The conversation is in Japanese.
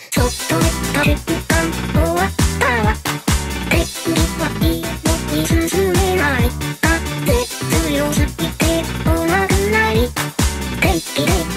そっと寝た瞬間終わったわ。天気はいいのに進めない。風強すぎてお亡くなり。天気で